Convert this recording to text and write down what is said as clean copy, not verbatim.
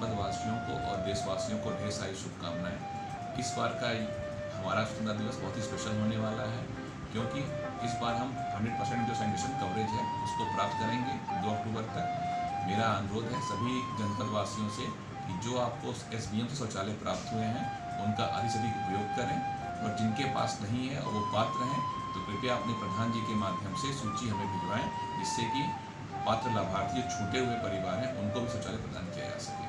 जनपद वासियों को और देशवासियों को ढेर सारी शुभकामनाएं। इस बार का हमारा स्वतंत्रता दिवस बहुत ही स्पेशल होने वाला है, क्योंकि इस बार हम 100% जो सैनिटेशन कवरेज है उसको प्राप्त करेंगे 2 अक्टूबर तक। मेरा अनुरोध है सभी जनपद वासियों से कि जो आपको SBM से शौचालय प्राप्त हुए हैं उनका अधिक से अधिक उपयोग करें, और जिनके पास नहीं है और वो पात्र हैं तो कृपया अपने प्रधान जी के माध्यम से सूची हमें भिजवाएं, जिससे कि पात्र लाभार्थी जो छूटे हुए परिवार हैं उनको भी शौचालय प्रदान किया जा सके।